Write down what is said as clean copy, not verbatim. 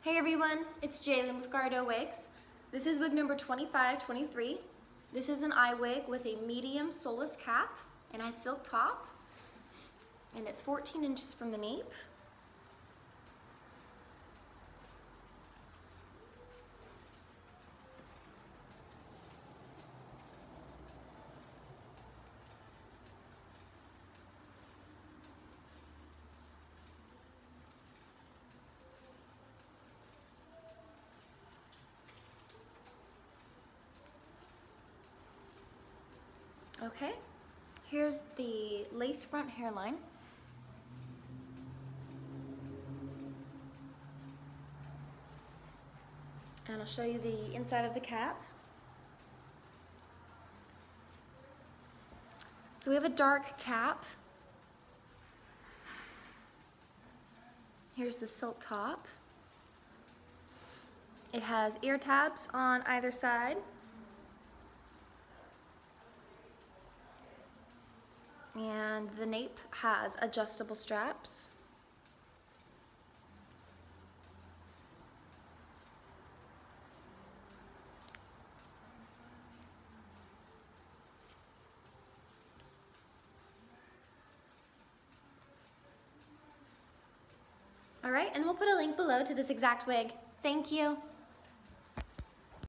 Hey everyone, it's Jalen with Gardeaux wigs. This is wig number 2523. This is an Iwig with a medium sole-less cap and a silk top, and it's 14 inches from the nape. Okay, here's the lace front hairline. And I'll show you the inside of the cap. So we have a dark cap. Here's the silk top. It has ear tabs on either side. And the nape has adjustable straps. All right, and we'll put a link below to this exact wig. Thank you.